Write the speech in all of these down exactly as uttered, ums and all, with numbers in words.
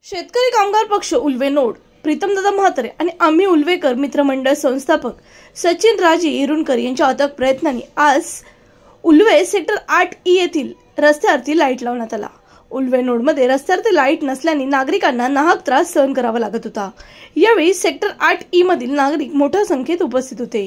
शेतकरी कामगार पक्ष उल्वे नोड प्रीतमदादा म्हात्रे आणि आम्ही उल्वेकर मित्रमंडळ संस्थापक सचिन राजे इरुणकर यांच्या अथक प्रयत्नांनी आज उल्वे सेक्टर आठ ई येथील रस्त्यावरती लाईट लावण्यात आला। उल्वे नोडमध्ये रस्त्यावरती लाईट नसल्याने नागरिकांना नाहक त्रास सहन करावा लागत होता। यावेळी सेक्टर आठ ई मधील नागरिक मोठ्या संख्येत उपस्थित होते।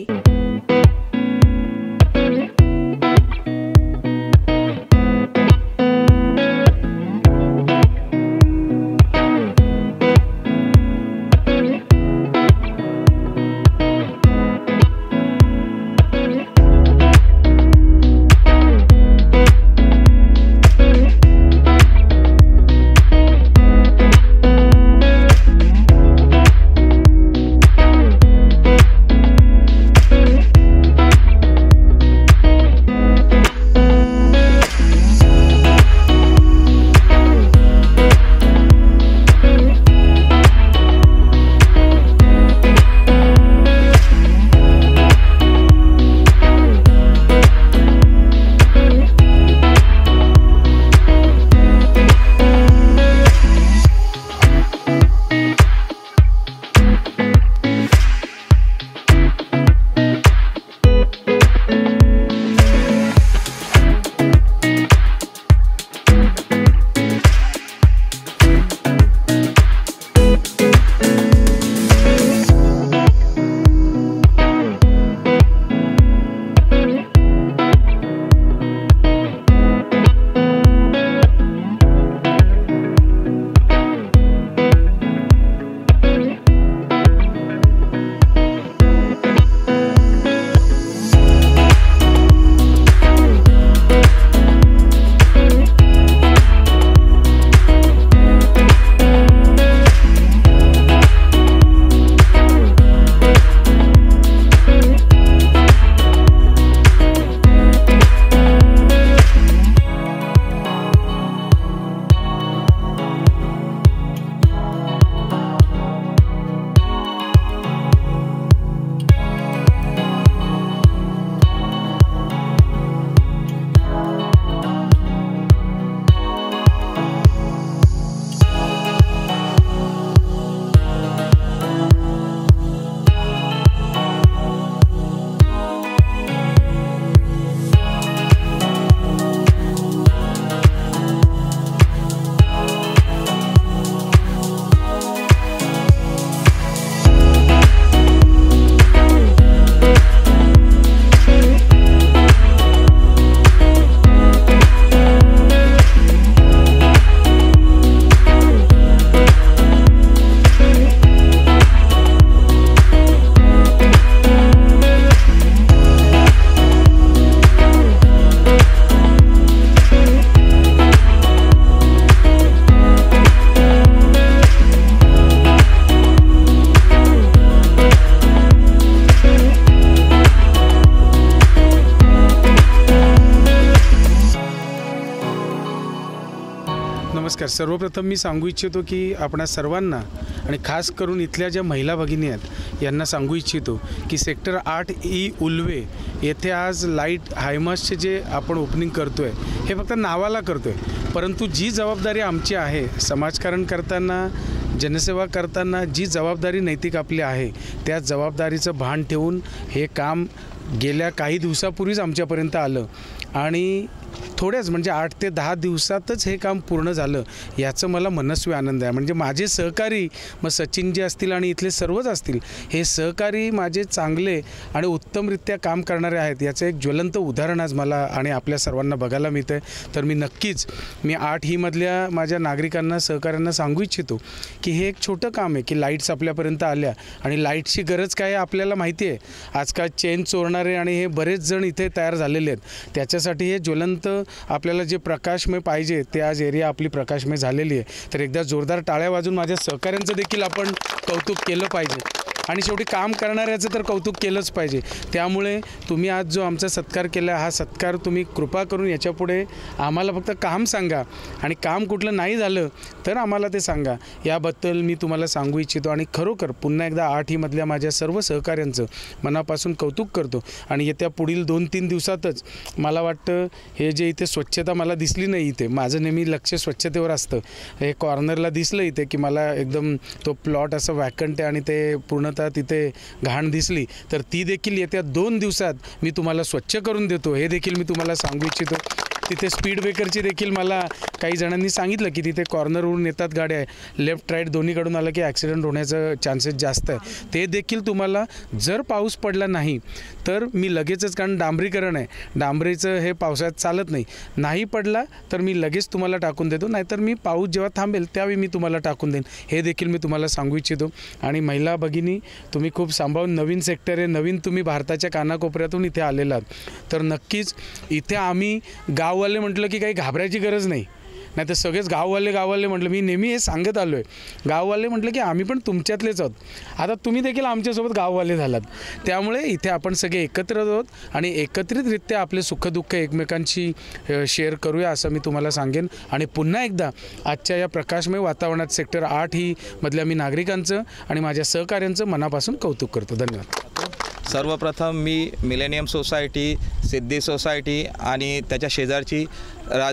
नमस्कार। सर्वप्रथम मी सांगू इच्छितो की आपणा सर्वांना आणि खास करून इथल्या ज्या महिला भगिनी आहेत यांना सांगू इच्छितो की सेक्टर आठ ई उल्वे येथे आज लाईट हायमासचे जे आपण ओपनिंग करतोय हे फक्त नावाला करतोय, परंतु जी जबाबदारी आमची आहे समाजकारण करताना जनसेवा करताना जी जबाबदारी नैतिक आपली आहे त्या जबाबदारीचं भान ठेवून हे काम गेल्या काही दिवसापूर्वीच आमच्यापर्यंत आलं आणि थोड्याच म्हणजे आठ ते दहा दिवसातच हे काम पूर्ण झालं याचं मला मनस्वी आनंद आहे। म्हणजे माझे सहकारी मग सचिनजी असतील आणि इथले सर्वच असतील हे सहकारी माझे चांगले आणि उत्तमरित्या काम करणारे आहेत याचं एक ज्वलंत उदाहरण आज मला आणि आपल्या सर्वांना बघायला मिळतं। तर मी नक्कीच मी आठ ही मधल्या माझ्या नागरिकांना सहकाऱ्यांना सांगू इच्छितो की हे एक छोटं काम आहे की लाईट्स आपल्यापर्यंत आल्या आणि लाईटची गरज काय आपल्याला माहिती आहे। आजकाल चेन चोरणारे आणि हे बरेच जण इथे तयार झालेले आहेत, त्याच्यासाठी हे ज्वलंत आपल्याला जे प्रकाशमय पाहिजे ते आज एरिया आपली प्रकाशमय झालेली आहे। तर एकदा जोरदार टाळ्या वाजून माझ्या सहकाऱ्यांचं देखील आपण कौतुक केलं पाहिजे। आणि शेवटी काम करणाऱ्याचं तर कौतुक केलंच पाहिजे. त्यामुळे तुम्ही आज जो आमचा सत्कार केला, हा सत्कार तुम्ही कृपा करून याच्यापुढे आम्हाला फक्त काम सांगा आणि काम कुठलं नाही झालं तर आम्हाला ते सांगा. याबद्दल मी तुम्हाला सांगू इच्छितो आणि खरोखर पुन्हा एकदा आठ ई मधल्या माझ्या सर्व सहकाऱ्यांचं मनापासून कौतुक करतो. आणि येत्या पुढील दोन तीन दिवसातच मला वाटतं हे जे इथे स्वच्छता मला दिसली नाही, इथे माझं नेहमी लक्ष स्वच्छतेवर असतं, हे कॉर्नरला दिसलं इथे की मला एकदम तो प्लॉट असं वॅकंट आहे आणि ते पूर्णतः तिथे घाण दिसली, तर ती देखील येत्या दोन दिवसात मी तुम्हाला स्वच्छ करून देतो हे देखील मी तुम्हाला सांगू इच्छितो. तिथे स्पीड ब्रेकरची देखील मला काही जणांनी सांगितलं की तिथे कॉर्नरवरून येतात गाड्या, लेफ्ट राईट दोन्हीकडून आलं की ॲक्सिडेंट होण्याचं चान्सेस जास्त आहे. ते देखील तुम्हाला जर पाऊस पडला नाही तर मी लगेचच, कारण डांबरीकरण आहे, डांबरीचं हे पावसाळ्यात चालत नाही, नाही पडला तर मी लगेच तुम्हाला टाकून देतो, नाहीतर मी पाऊस जेव्हा थांबेल त्यावेळी मी तुम्हाला टाकून देईन हे देखील मी तुम्हाला सांगू इच्छितो. आणि महिला भगिनी तुम्ही खूप सांभाळून, नवीन सेक्टर आहे, नवीन तुम्ही भारताच्या कानाकोपऱ्यातून इथे आलेला आहात, तर नक्कीच इथे आम्ही गाववाले म्हटलं की काही घाबरायची गरज नाही, नाही तर सगळेच गाववाले गाववाले म्हटलं, मी नेहमी हे सांगत आलो आहे, गाववाले म्हटलं की आम्ही पण तुमच्यातलेच आहोत, आता तुम्ही देखील आमच्यासोबत गाववाले झालात. त्यामुळे इथे आपण सगळे एकत्र आहोत आणि एकत्रितरित्या आपले सुखदुःख एकमेकांशी शेअर करूया असं मी तुम्हाला सांगेन. आणि पुन्हा एकदा आजच्या या प्रकाशमय वातावरणात सेक्टर आठ ही मधल्या मी नागरिकांचं आणि माझ्या सहकाऱ्यांचं मनापासून कौतुक करतो. धन्यवाद. सर्वप्रथम मी मिलेनियम सोसायटी, सिद्धी सोसायटी आणि त्याच्या शेजारची रा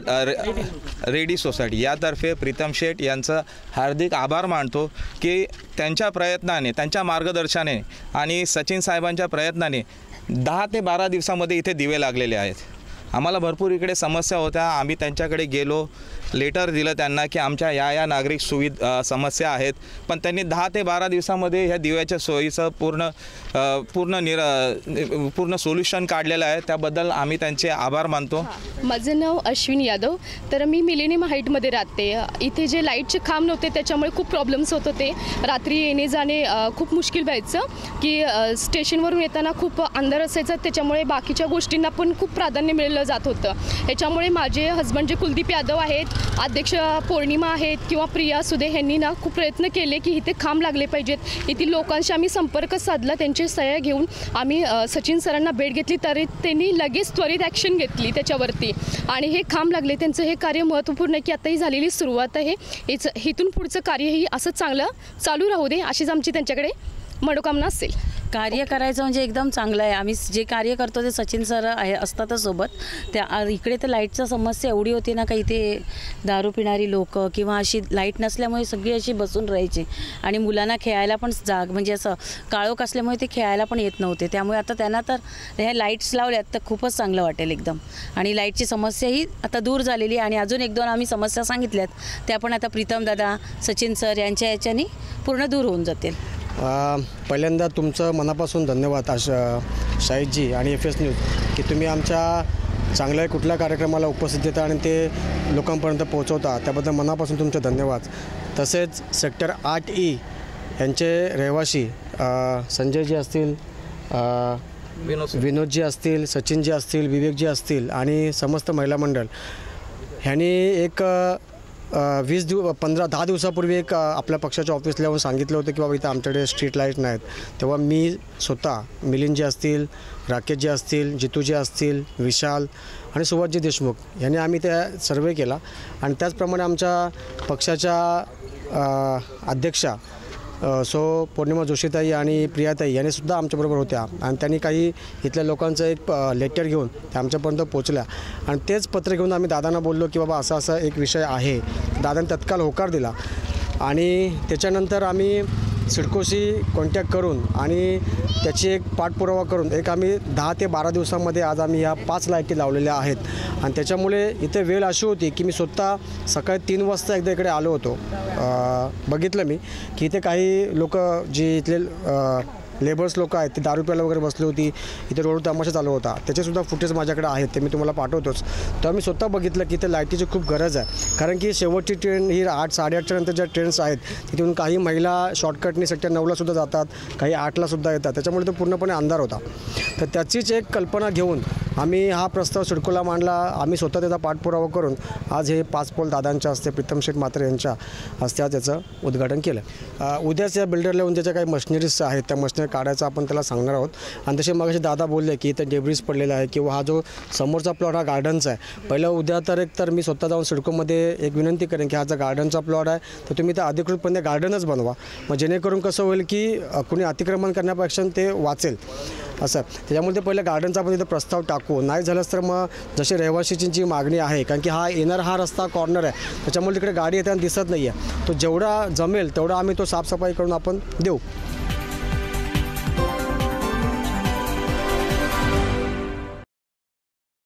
रेडी सोसायटी यातर्फे प्रीतम शेठ यांचं हार्दिक आभार मानतो की त्यांच्या प्रयत्नाने, त्यांच्या मार्गदर्शनाने आणि सचिन साहेबांच्या प्रयत्नाने दहा ते बारा दिवसामध्ये इथे दिवे लागलेले आहेत. आम्हाला भरपूर इकडे समस्या होत्या, आम्ही त्यांच्याकडे गेलो, लेटर दिलं त्यांना की आमच्या या या नागरिक सुविधा समस्या आहेत, पण त्यांनी दहा ते बारा दिवसामध्ये ह्या दिव्याच्या सोयीचं पूर्ण पूर्ण निर पूर्ण सोल्युशन काढलेलं आहे. त्याबद्दल आम्ही त्यांचे आभार मानतो. माझं नाव अश्विन यादव, तर मी मिलेनियम हाईटमध्ये राहते. इथे जे लाईटचे खांब नव्हते त्याच्यामुळे खूप प्रॉब्लेम्स होत होते, रात्री येणे जाणे खूप मुश्किल व्हायचं की स्टेशनवरून येताना खूप अंधार असायचं, त्याच्यामुळे बाकीच्या गोष्टींना पण खूप प्राधान्य मिळलं जात होतं. याच्यामुळे माझे हजबंड जे कुलदीप यादव आहेत, अध्यक्ष पौर्णिमा आहेत किंवा प्रिया सुदे यांनी ना खूप प्रयत्न केले की इथे खांब लागले पाहिजेत. येथील लोकांशी आम्ही संपर्क साधला, त्यांचे सह्या घेऊन आम्ही सचिन सरांना भेट घेतली, तरी त्यांनी लगेच त्वरित ॲक्शन घेतली त्याच्यावरती आणि हे खांब लागले. त्यांचं हे कार्य महत्त्वपूर्ण आहे की आता ही झालेली सुरुवात आहे, हेच इथून पुढचं कार्यही असं चांगलं चालू राहू दे अशीच आमची त्यांच्याकडे मनोकामना असेल. कार्य करायचं म्हणजे एकदम चांगलं आहे. आम्ही जे कार्य करतो ते सचिन सर आहे असतातच सोबत. त्या इकडे तर लाईटचा समस्या एवढी होती ना का इथे दारू पिणारी लोक किंवा अशी लाईट नसल्यामुळे सगळी अशी बसून राहायची आणि मुलांना खेळायला पण जाग म्हणजे असं काळोख असल्यामुळे ते खेळायला पण येत नव्हते. त्यामुळे आता त्यांना तर ह्या लाईट्स लावल्यात तर खूपच चांगलं वाटेल एकदम. आणि लाईटची समस्याही आता दूर झालेली आणि अजून एक दोन आम्ही समस्या सांगितल्यात त्या पण आता प्रीतम दादा, सचिन सर यांच्या याच्यानी पूर्ण दूर होऊन जातील. पहिल्यांदा तुमचं मनापासून धन्यवाद आशा शाहीदजी आणि एफ एस न्यूज की तुम्ही आमच्या चांगल्या कुठल्या कार्यक्रमाला उपस्थित देता आणि ते लोकांपर्यंत पोहोचवता, त्याबद्दल मनापासून तुमचे धन्यवाद. तसेच सेक्टर आठ ई यांचे रहिवासी संजयजी असतील, विनोदजी असतील, सचिनजी असतील, विवेकजी असतील आणि समस्त महिला मंडळ ह्यांनी एक वीस दिव पंधरा दहा दिवसापूर्वी एक आपल्या पक्षाच्या ऑफिसला येऊन सांगितलं होतं की बाबा इथं आमच्याकडे स्ट्रीट लाईट नाहीत. तेव्हा मी स्वतः मिलिंदजी असतील, राकेशजी असतील, जितूजी असतील, विशाल आणि सुभाषजी देशमुख यांनी आम्ही त्या सर्वे केला आणि त्याचप्रमाणे आमच्या पक्षाच्या अध्यक्षा सो पौर्णिमा जोशीताई आणि प्रियाताई यांनीसुद्धा आमच्याबरोबर होत्या आणि त्यांनी काही इथल्या लोकांचं एक लेटर घेऊन त्या आमच्यापर्यंत पोचल्या आणि तेच पत्र घेऊन आम्ही दादांना बोललो की बाबा असा असा एक विषय आहे. दादांनी तत्काळ होकार दिला आणि त्याच्यानंतर आम्ही सिडकोशी कॉन्टॅक्ट करून आणि त्याची एक पाठपुरावा करून एक आम्ही दहा ते बारा दिवसांमध्ये आज आम्ही ह्या पाच लाईटी लावलेल्या आहेत. आणि त्याच्यामुळे इथे वेळ अशी होती की मी स्वतः सकाळी तीन वाजता एकदा इकडे आलो होतो, बघितलं मी की इथे काही लोक जी इथले लेबर्स लोक आहेत ते दारू प्यायला वगैरे बसली होती, इथे रोड तमाशा चालू होता, त्याचेसुद्धा फुटेज माझ्याकडे आहेत, ते मी तुम्हाला पाठवतोच. तर मी स्वतः बघितलं की ते लाईटीची खूप गरज आहे, कारण की शेवटची ट्रेन ही आठ साडेआठच्या नंतर ज्या ट्रेन्स आहेत तिथून काही महिला शॉर्टकटनी सेक्टर नऊला सुद्धा जातात, काही आठला सुद्धा येतात, त्याच्यामुळे तो पूर्णपणे अंधार होता. तर त्याचीच एक कल्पना घेऊन आम्ही हा प्रस्ताव सिडकोला मांडला. आम्ही स्वतः त्याचा पाठपुरावा करून आज हे पाच पोल दादांच्या हस्ते, प्रीतम शेठ म्हात्रे यांच्या हस्ते आज त्याचं उद्घाटन केलं. उद्याच या बिल्डरला येऊन ज्याच्या काही मशिनरीज आहेत त्या मशिनरी काढायचं आपण त्याला सांगणार आहोत. आणि तसे मग दादा बोलले की इथं डेब्रिज पडलेला आहे किंवा हा जो समोरचा प्लॉट हा गार्डनचा आहे. पहिलं उद्या तर एक तर मी स्वतः जाऊन सिडकोमध्ये एक विनंती करेन की हा जर गार्डनचा प्लॉट आहे तर तुम्ही त्या अधिकृतपणे गार्डनच बनवा, मग जेणेकरून कसं होईल की कुणी अतिक्रमण करण्यापेक्षा ते वाचेल असं. त्याच्यामुळे ते पहिलं गार्डनचा आपण तिथं प्रस्ताव टाकू, नाही झालंच तर मग जशी रहिवाशीची मागणी आहे, कारण की हा येणार हा रस्ता कॉर्नर आहे, त्याच्यामुळे तिकडे गाडी येताना दिसत नाही आहे, तो जेवढा जमेल तेवढा आम्ही तो साफसफाई करून आपण देऊ.